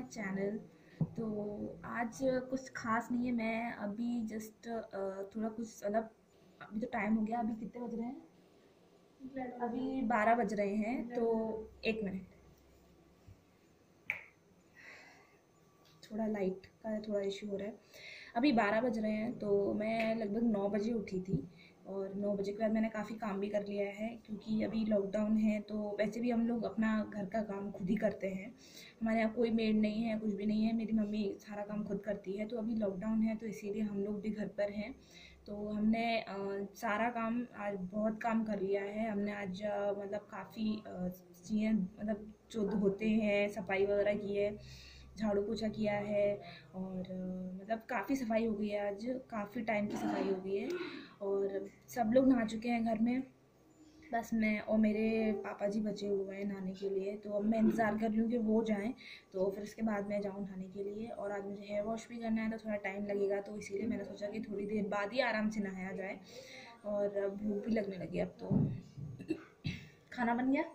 Channel. तो आज कुछ खास नहीं है। मैं अभी जस्ट थोड़ा कुछ मतलब अभी तो टाइम हो गया। अभी कितने बज रहे हैं? अभी 12 बज रहे हैं। तो एक मिनट, थोड़ा लाइट का थोड़ा इशू हो रहा है। अभी 12 बज रहे हैं। तो मैं लगभग 9 बजे उठी थी और 9 बजे के बाद मैंने काफ़ी काम भी कर लिया है, क्योंकि अभी लॉकडाउन है। तो वैसे भी हम लोग अपना घर का काम खुद ही करते हैं। हमारे यहाँ कोई मेड नहीं है, कुछ भी नहीं है। मेरी मम्मी सारा काम खुद करती है। तो अभी लॉकडाउन है तो इसीलिए हम लोग भी घर पर हैं। तो हमने सारा काम आज बहुत काम कर लिया है। हमने आज मतलब काफ़ी चीज़ें मतलब जो होते हैं सफाई वगैरह की है, झाड़ू पोछा किया है। और मतलब काफ़ी सफाई हो गई है। आज काफ़ी टाइम की सफाई हो गई है और सब लोग नहा चुके हैं घर में। बस मैं और मेरे पापा जी बचे हुए हैं नहाने के लिए। तो अब मैं इंतज़ार कर रही हूँ कि वो जाएं, तो फिर उसके बाद मैं जाऊँ नहाने के लिए। और आज मुझे हेयर वॉश भी करना है तो थोड़ा टाइम लगेगा, तो इसीलिए मैंने सोचा कि थोड़ी देर बाद ही आराम से नहाया जाए। और भूख भी लगने लगी अब तो। खाना बन गया?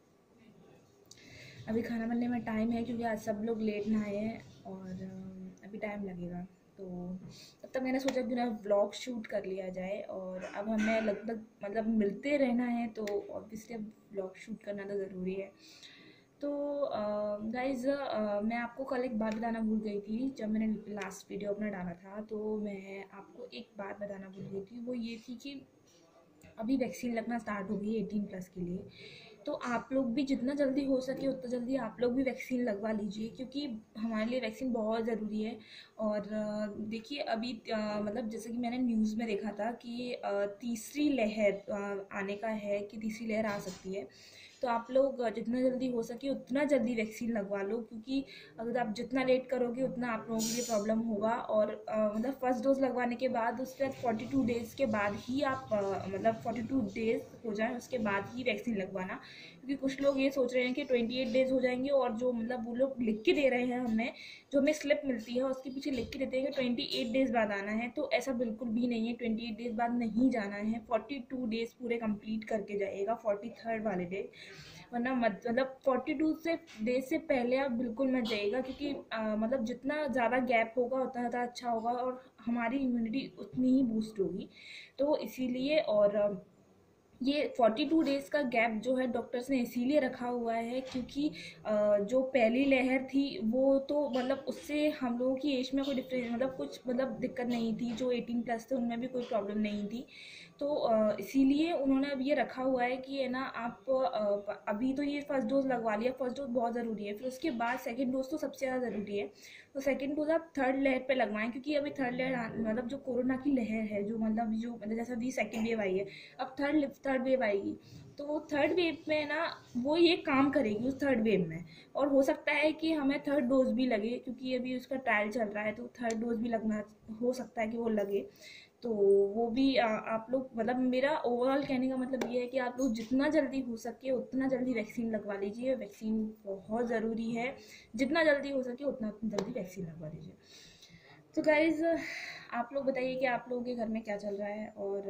अभी खाना बनने में टाइम है, क्योंकि आज सब लोग लेट नहाए हैं और अभी टाइम लगेगा। तो तब तक मैंने सोचा कि ना व्लॉग शूट कर लिया जाए। और अब हमें लगभग मतलब मिलते रहना है, तो ऑब्वियसली अब व्लॉग शूट करना तो ज़रूरी है। तो गाइज़, मैं आपको कल एक बात बताना भूल गई थी। जब मैंने लास्ट वीडियो अपना डाला था तो मैं आपको एक बात बताना भूल गई थी। वो ये थी कि अभी वैक्सीन लगना स्टार्ट हो गई है 18+ के लिए। तो आप लोग भी जितना जल्दी हो सके उतना जल्दी आप लोग भी वैक्सीन लगवा लीजिए, क्योंकि हमारे लिए वैक्सीन बहुत ज़रूरी है। और देखिए अभी मतलब जैसे कि मैंने न्यूज़ में देखा था कि तीसरी लहर आने का है, कि तीसरी लहर आ सकती है। तो आप लोग जितना जल्दी हो सके उतना जल्दी वैक्सीन लगवा लो, क्योंकि अगर आप जितना लेट करोगे उतना आप लोगों के लिए प्रॉब्लम होगा। और मतलब फर्स्ट डोज लगवाने के बाद उसके बाद 42 डेज़ के बाद ही आप मतलब 42 डेज़ हो जाए उसके बाद ही वैक्सीन लगवाना। क्योंकि कुछ लोग ये सोच रहे हैं कि 28 डेज़ हो जाएंगे, और जो मतलब वो लोग लिख के दे रहे हैं हमें, जो हमें स्लिप मिलती है उसके पीछे लिख के देते हैं कि 28 डेज़ बाद आना है। तो ऐसा बिल्कुल भी नहीं है, 28 डेज़ बाद नहीं जाना है। 42 डेज़ पूरे कंप्लीट करके जाइएगा, 43rd वाले डे। वरना मत मतलब 42 डेज से पहले आप बिल्कुल मत जाइएगा, क्योंकि मतलब जितना ज़्यादा गैप होगा उतना ज़्यादा अच्छा होगा और हमारी इम्यूनिटी उतनी ही बूस्ट होगी। तो इसीलिए और ये 42 डेज़ का गैप जो है डॉक्टर्स ने इसीलिए रखा हुआ है, क्योंकि जो पहली लहर थी वो तो मतलब उससे हम लोगों की एज में कोई डिफरेंस मतलब कुछ मतलब दिक्कत नहीं थी। जो 18+ थे उनमें भी कोई प्रॉब्लम नहीं थी। तो इसीलिए उन्होंने अब ये रखा हुआ है कि है ना, आप अभी तो ये फर्स्ट डोज लगवा लिया। फर्स्ट डोज बहुत ज़रूरी है, फिर उसके बाद सेकेंड डोज तो सबसे ज़्यादा ज़रूरी है। तो सेकेंड डोज आप थर्ड लहर पे लगवाएं, क्योंकि अभी थर्ड लहर मतलब जो कोरोना की लहर है, जो मतलब जैसा अभी सेकेंड वेव आई है, अब थर्ड वेव आएगी। तो वो थर्ड वेव में ना वो ये काम करेगी उस थर्ड वेव में। और हो सकता है कि हमें थर्ड डोज भी लगे, क्योंकि अभी उसका ट्रायल चल रहा है। तो थर्ड डोज भी लगना हो सकता है कि वो लगे। तो वो भी आप लोग मतलब मेरा ओवरऑल कहने का मतलब ये है कि आप लोग जितना जल्दी हो सके उतना जल्दी वैक्सीन लगवा लीजिए। वैक्सीन बहुत ज़रूरी है। जितना जल्दी हो सके उतना जल्दी वैक्सीन लगवा लीजिए। तो गाइज़, आप लोग बताइए कि आप लोगों के घर में क्या चल रहा है, और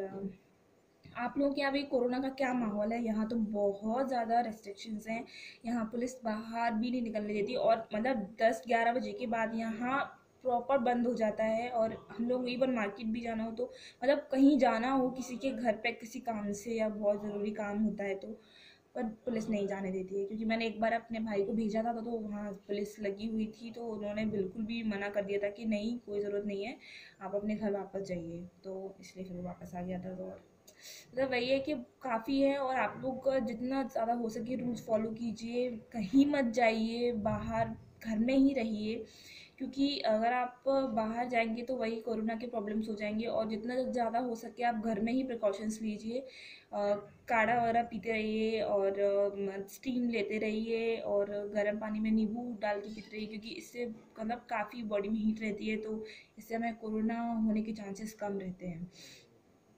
आप लोगों के यहाँ भी कोरोना का क्या माहौल है? यहाँ तो बहुत ज़्यादा रेस्ट्रिक्शंस हैं। यहाँ पुलिस बाहर भी नहीं निकलने देती, और मतलब 10-11 बजे के बाद यहाँ प्रॉपर बंद हो जाता है। और हम लोग इवन मार्केट भी जाना हो तो मतलब कहीं जाना हो किसी के घर पे किसी काम से या बहुत ज़रूरी काम होता है, तो पर पुलिस नहीं जाने देती है। क्योंकि मैंने एक बार अपने भाई को भेजा था तो वहाँ पुलिस लगी हुई थी, तो उन्होंने बिल्कुल भी मना कर दिया था कि नहीं, कोई ज़रूरत नहीं है, आप अपने घर वापस जाइए। तो इसलिए फिर वो वापस आ गया था। तो मतलब वही है कि काफ़ी है। और आप लोग का जितना ज़्यादा हो सके रूल्स फॉलो कीजिए, कहीं मत जाइए बाहर, घर में ही रहिए। क्योंकि अगर आप बाहर जाएंगे तो वही कोरोना के प्रॉब्लम्स हो जाएंगे। और जितना ज़्यादा हो सके आप घर में ही प्रिकॉशंस लीजिए। काढ़ा वगैरह पीते रहिए और स्टीम लेते रहिए और गर्म पानी में नींबू डाल के पीते रहिए, क्योंकि इससे मतलब काफ़ी बॉडी में हीट रहती है, तो इससे हमें कोरोना होने के चांसेस कम रहते हैं।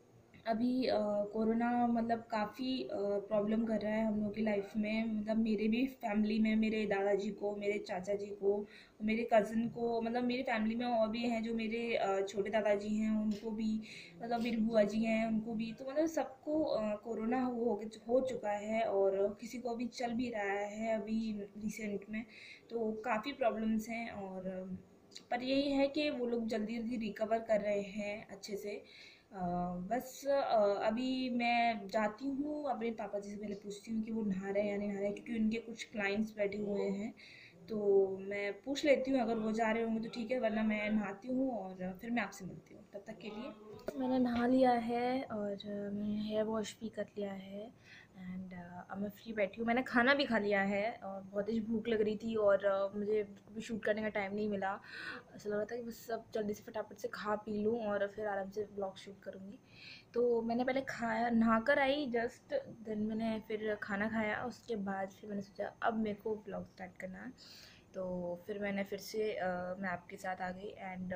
अभी कोरोना मतलब काफ़ी प्रॉब्लम कर रहा है हम लोग की लाइफ में। मतलब मेरे भी फैमिली में, मेरे दादाजी को, मेरे चाचा जी को, मेरे कज़न को, मतलब मेरी फैमिली में और भी हैं जो मेरे छोटे दादाजी हैं उनको भी, मतलब मेरी बुआ जी हैं उनको भी। तो मतलब सबको कोरोना हो चुका है और किसी को अभी चल भी रहा है अभी रिसेंट में। तो काफ़ी प्रॉब्लम्स हैं और पर यही है कि वो लोग जल्दी जल्दी रिकवर कर रहे हैं अच्छे से। बस अभी मैं जाती हूँ अपने पापा जी से, पहले पूछती हूँ कि वो नहा रहे हैं या नहीं नहा रहे हैं, क्योंकि उनके कुछ क्लाइंट्स बैठे हुए हैं। तो मैं पूछ लेती हूँ, अगर वो जा रहे होंगे तो ठीक है, वरना मैं नहाती हूँ और फिर मैं आपसे मिलती हूँ। तब तक के लिए मैंने नहा लिया है और मैंने हेयर वॉश भी कर लिया है एंड अब मैं फ्री बैठी हूँ। मैंने खाना भी खा लिया है और बहुत ही भूख लग रही थी और मुझे भी शूट करने का टाइम नहीं मिला। ऐसा लग रहा था कि बस अब जल्दी से फटाफट से खा पी लूँ और फिर आराम से ब्लॉग शूट करूँगी। तो मैंने पहले खाया, नहा कर आई जस्ट, देन मैंने फिर खाना खाया, उसके बाद फिर मैंने सोचा अब मेरे को ब्लॉग स्टार्ट करना है। तो फिर मैंने फिर से मैं आपके साथ आ गई एंड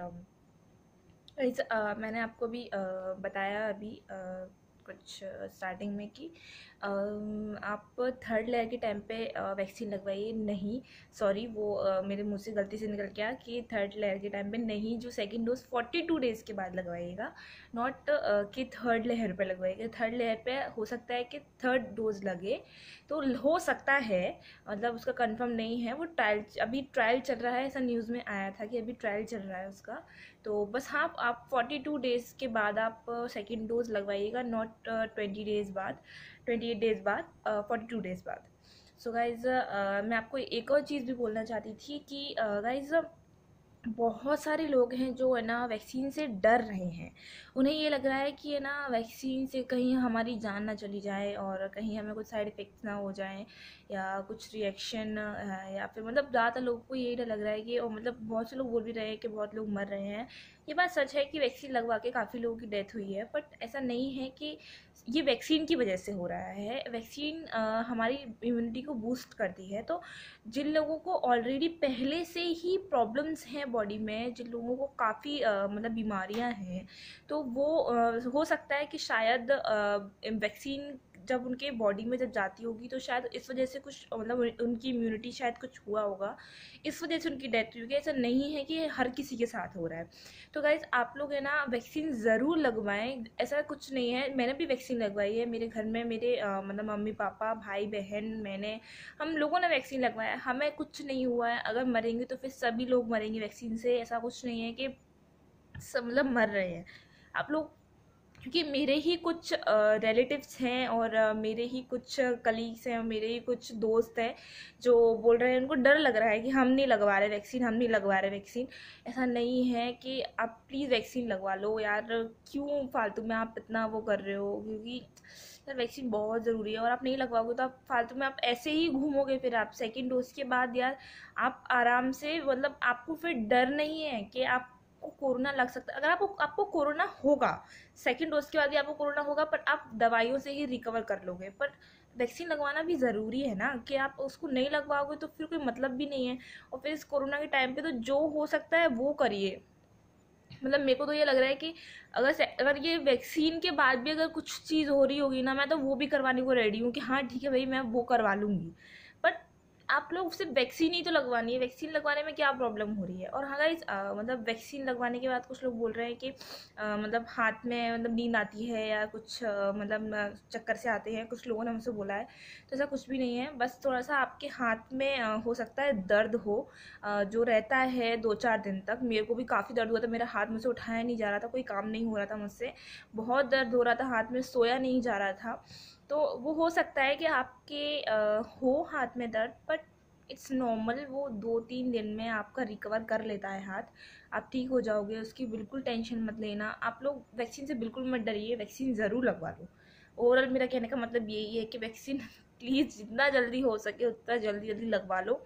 मैंने आपको भी बताया अभी कुछ स्टार्टिंग में कि आप थर्ड लेयर के टाइम पे वैक्सीन लगवाइए। नहीं, सॉरी, वो मेरे मुंह से गलती से निकल गया कि थर्ड लेयर के टाइम पे नहीं, जो सेकंड डोज 42 डेज़ के बाद लगवाइएगा, नॉट कि थर्ड लेयर पे लगवाइएगा। थर्ड लेयर पे हो सकता है कि थर्ड डोज लगे, तो हो सकता है, मतलब उसका कंफर्म नहीं है, वो अभी ट्रायल चल रहा है, ऐसा न्यूज़ में आया था कि अभी ट्रायल चल रहा है उसका। तो बस हाँ, आप 42 डेज़ के बाद आप सेकेंड डोज लगवाइएगा, नॉट 20 डेज़ बाद, 28 डेज़ बाद, 42 डेज़ बाद। सो गाइज़, मैं आपको एक और चीज़ भी बोलना चाहती थी कि गाइज़, बहुत सारे लोग हैं जो है ना वैक्सीन से डर रहे हैं। उन्हें ये लग रहा है कि है ना वैक्सीन से कहीं हमारी जान ना चली जाए और कहीं हमें कुछ साइड इफ़ेक्ट्स ना हो जाएं या कुछ रिएक्शन, या फिर मतलब ज़्यादातर लोगों को यही डर लग रहा है कि, और मतलब बहुत से लोग बोल भी रहे हैं कि बहुत लोग मर रहे हैं। ये बात सच है कि वैक्सीन लगवा के काफ़ी लोगों की डेथ हुई है, बट ऐसा नहीं है कि ये वैक्सीन की वजह से हो रहा है। वैक्सीन हमारी इम्यूनिटी को बूस्ट करती है। तो जिन लोगों को ऑलरेडी पहले से ही प्रॉब्लम्स हैं बॉडी में, जिन लोगों को काफ़ी मतलब बीमारियां हैं, तो वो हो सकता है कि शायद वैक्सीन जब उनके बॉडी में जब जाती होगी तो शायद इस वजह से कुछ, मतलब उनकी इम्यूनिटी शायद कुछ हुआ होगा, इस वजह से उनकी डेथ हुई होगी। ऐसा नहीं है कि हर किसी के साथ हो रहा है। तो गाइज, आप लोग है ना वैक्सीन ज़रूर लगवाएं। ऐसा कुछ नहीं है, मैंने भी वैक्सीन लगवाई है। मेरे घर में मेरे मतलब मम्मी पापा, भाई बहन, मैंने, हम लोगों ने वैक्सीन लगवाया, हमें कुछ नहीं हुआ है। अगर मरेंगे तो फिर सभी लोग मरेंगे वैक्सीन से, ऐसा कुछ नहीं है कि सब मतलब मर रहे हैं आप लोग। क्योंकि मेरे ही कुछ रिलेटिव्स हैं और मेरे ही कुछ कलीग्स हैं, मेरे ही कुछ दोस्त हैं जो बोल रहे हैं, उनको डर लग रहा है कि हम नहीं लगवा रहे वैक्सीन, हम नहीं लगवा रहे वैक्सीन। ऐसा नहीं है कि आप प्लीज़ वैक्सीन लगवा लो यार, क्यों फालतू में आप इतना वो कर रहे हो, क्योंकि यार वैक्सीन बहुत ज़रूरी है। और आप नहीं लगवाओगे तो आप फालतू में आप ऐसे ही घूमोगे, फिर आप सेकेंड डोज के बाद यार आप आराम से, मतलब आपको फिर डर नहीं है कि आपको कोरोना लग सकता है। अगर आपको आपको कोरोना होगा, सेकेंड डोज के बाद ही आपको कोरोना होगा, पर आप दवाइयों से ही रिकवर कर लोगे। पर वैक्सीन लगवाना भी ज़रूरी है ना, कि आप उसको नहीं लगवाओगे तो फिर कोई मतलब भी नहीं है। और फिर इस कोरोना के टाइम पे तो जो हो सकता है वो करिए। मतलब मेरे को तो ये लग रहा है कि अगर ये वैक्सीन के बाद भी अगर कुछ चीज़ हो रही होगी ना, मैं तो वो भी करवाने को रेडी हूँ कि हाँ ठीक है भाई, मैं वो करवा लूँगी। बट आप लोग सिर्फ वैक्सीन ही तो लगवानी है, वैक्सीन लगवाने में क्या प्रॉब्लम हो रही है। और हाँ गाइस, मतलब वैक्सीन लगवाने के बाद कुछ लोग बोल रहे हैं कि मतलब हाथ में मतलब नींद आती है या कुछ मतलब चक्कर से आते हैं, कुछ लोगों ने मुझसे बोला है। तो ऐसा कुछ भी नहीं है, बस थोड़ा सा आपके हाथ में हो सकता है दर्द हो, जो रहता है 2-4 दिन तक। मेरे को भी काफ़ी दर्द हुआ था, मेरा हाथ मुझसे उठाया नहीं जा रहा था, कोई काम नहीं हो रहा था मुझसे, बहुत दर्द हो रहा था हाथ में, सोया नहीं जा रहा था। तो वो हो सकता है कि आपके हो हाथ में दर्द, बट इट्स नॉर्मल, वो 2-3 दिन में आपका रिकवर कर लेता है हाथ, आप ठीक हो जाओगे, उसकी बिल्कुल टेंशन मत लेना। आप लोग वैक्सीन से बिल्कुल मत डरिए, वैक्सीन ज़रूर लगवा लो। ओवरऑल मेरा कहने का मतलब यही है कि वैक्सीन प्लीज़ जितना जल्दी हो सके उतना जल्दी जल्दी लगवा लो।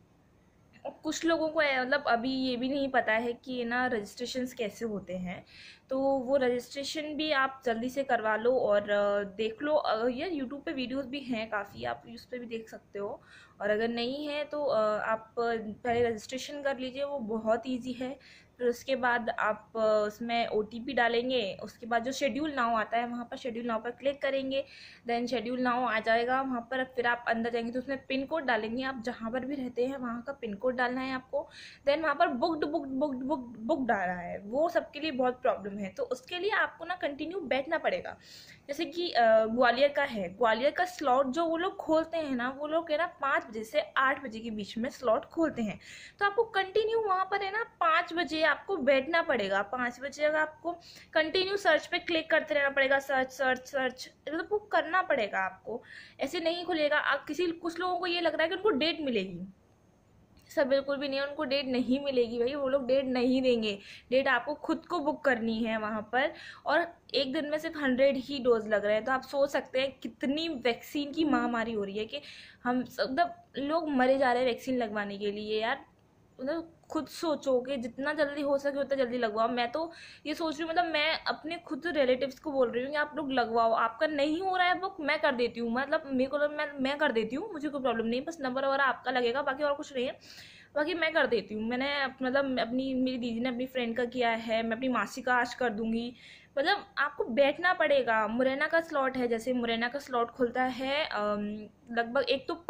और कुछ लोगों को मतलब अभी ये भी नहीं पता है कि ना रजिस्ट्रेशंस कैसे होते हैं, तो वो रजिस्ट्रेशन भी आप जल्दी से करवा लो। और देख लो, यार यूट्यूब पे वीडियोस भी हैं काफ़ी, आप उस पर भी देख सकते हो। और अगर नहीं है तो आप पहले रजिस्ट्रेशन कर लीजिए, वो बहुत इजी है। फिर उसके बाद आप उसमें OTP डालेंगे। उसके बाद जो शेड्यूल नाउ आता है वहाँ पर शेड्यूल नाउ पर क्लिक करेंगे, देन शेड्यूल नाउ आ जाएगा वहाँ पर। फिर आप अंदर जाएंगे तो उसमें पिन कोड डालेंगे, आप जहाँ पर भी रहते हैं वहाँ का पिन कोड डालना है आपको। देन वहाँ पर बुकड आ रहा है, वो सबके लिए बहुत प्रॉब्लम है। तो उसके लिए आपको ना कंटिन्यू बैठना पड़ेगा। जैसे कि ग्वालियर का है, ग्वालियर का स्लॉट जो वो लोग खोलते हैं ना, वो लोग है ना 5 बजे से 8 बजे के बीच में स्लॉट खोलते हैं। तो आपको कंटिन्यू वहाँ पर है ना 5 बजे आपको बैठना पड़ेगा। 5 बजे अगर आपको कंटिन्यू सर्च पे क्लिक करते रहना पड़ेगा, सर्च सर्च सर्च, मतलब वो करना पड़ेगा आपको। ऐसे नहीं खुलेगा। आप कुछ लोगों को ये लग रहा है कि उनको डेट मिलेगी, सब बिल्कुल भी नहीं है, उनको डेट नहीं मिलेगी भाई, वो लोग डेट नहीं देंगे। डेट आपको खुद को बुक करनी है वहाँ पर। और एक दिन में सिर्फ 100 ही डोज लग रहे हैं। तो आप सोच सकते हैं कितनी वैक्सीन की महामारी हो रही है कि हम मतलब लोग मरे जा रहे हैं वैक्सीन लगवाने के लिए यार। मतलब खुद सोचो कि जितना जल्दी हो सके उतना जल्दी लगवाओ। मैं तो ये सोच रही हूँ, मतलब मैं अपने खुद रिलेटिव्स को बोल रही हूँ कि आप लोग लगवाओ, आपका नहीं हो रहा है बुक, मैं कर देती हूँ। मतलब मेरे को तो मैं कर देती हूँ, मुझे कोई प्रॉब्लम नहीं, बस नंबर वगैरह आपका लगेगा, बाकी और कुछ नहीं है। बाकी मैं कर देती हूँ। मैंने मतलब अपनी मेरी दीदी ने अपनी फ्रेंड का किया है, मैं अपनी मासी का आज कर दूंगी। मतलब आपको बैठना पड़ेगा। मुरैना का स्लॉट है, जैसे मुरैना का स्लॉट खुलता है लगभग, एक तो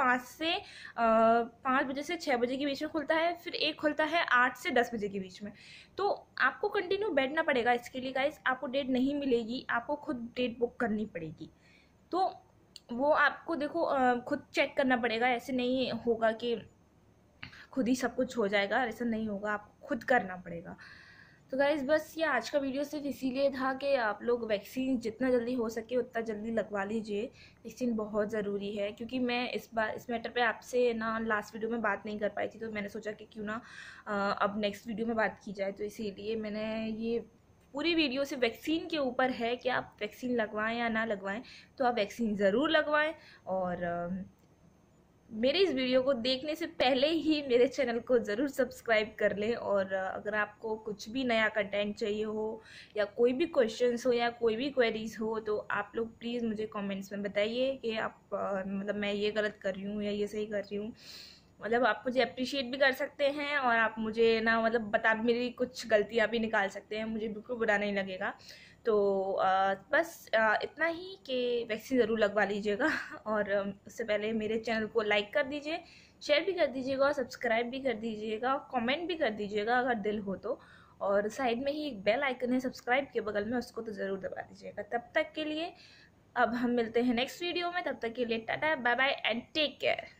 5 बजे से 6 बजे के बीच में खुलता है, फिर एक खुलता है 8 से 10 बजे के बीच में। तो आपको कंटिन्यू बैठना पड़ेगा इसके लिए गाइस। आपको डेट नहीं मिलेगी, आपको खुद डेट बुक करनी पड़ेगी। तो वो आपको देखो खुद चेक करना पड़ेगा। ऐसे नहीं होगा कि खुद ही सब कुछ हो जाएगा, ऐसा नहीं होगा, आपको खुद करना पड़ेगा। तो गाइज़ बस ये आज का वीडियो सिर्फ इसीलिए था कि आप लोग वैक्सीन जितना जल्दी हो सके उतना जल्दी लगवा लीजिए। वैक्सीन बहुत ज़रूरी है। क्योंकि मैं इस बार इस मैटर पे आपसे ना लास्ट वीडियो में बात नहीं कर पाई थी, तो मैंने सोचा कि क्यों ना अब नेक्स्ट वीडियो में बात की जाए। तो इसीलिए मैंने ये पूरी वीडियो से वैक्सीन के ऊपर है कि आप वैक्सीन लगवाएं या ना लगवाएं। तो आप वैक्सीन ज़रूर लगवाएं। और मेरे इस वीडियो को देखने से पहले ही मेरे चैनल को ज़रूर सब्सक्राइब कर लें। और अगर आपको कुछ भी नया कंटेंट चाहिए हो या कोई भी क्वेश्चंस हो या कोई भी क्वेरीज हो, तो आप लोग प्लीज़ मुझे कमेंट्स में बताइए कि आप मतलब मैं ये गलत कर रही हूँ या ये सही कर रही हूँ। मतलब आप मुझे अप्रिशिएट भी कर सकते हैं और आप मुझे ना मतलब मेरी कुछ गलतियाँ भी निकाल सकते हैं, मुझे बिल्कुल बुरा नहीं लगेगा। तो बस इतना ही कि वैक्सीन ज़रूर लगवा लीजिएगा। और उससे पहले मेरे चैनल को लाइक कर दीजिए, शेयर भी कर दीजिएगा और सब्सक्राइब भी कर दीजिएगा, कमेंट भी कर दीजिएगा अगर दिल हो तो। और साइड में ही एक बेल आइकन है सब्सक्राइब के बगल में, उसको तो ज़रूर दबा दीजिएगा। तब तक के लिए अब हम मिलते हैं नेक्स्ट वीडियो में। तब तक के लिए tata bye bye and take care.